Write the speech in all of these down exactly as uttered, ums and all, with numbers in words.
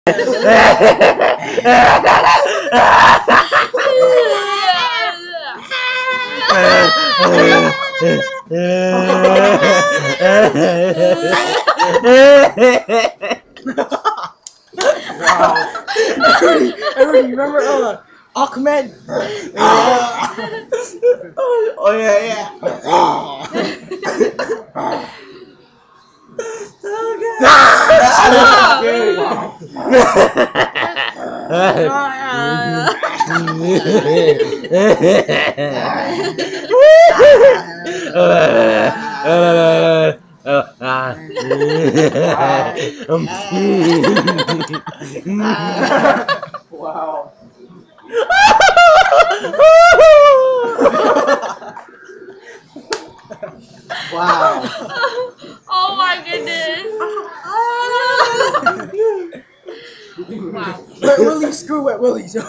Wow. Everybody, everybody remember uh, Aquaman? Oh yeah, yeah. Wow. Wow. Oh my goodness. Wow. Wet Willie, screw Wet Willie. Screw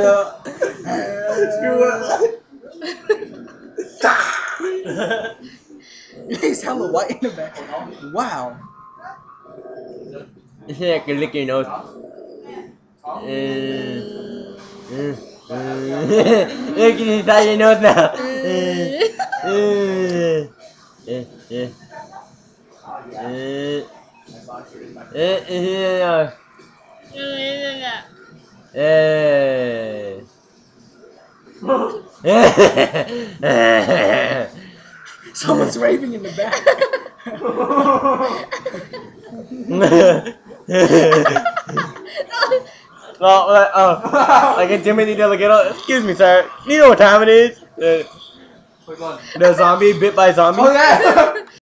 it. He's hella white in the back. Wow. It's like you lick your nose. Look inside your nose now. Someone's raving in the back. Well, uh, oh, like a Timothy Delgado. Excuse me, sir. You know what time it is? Uh, the zombie bit by zombie. Oh yeah.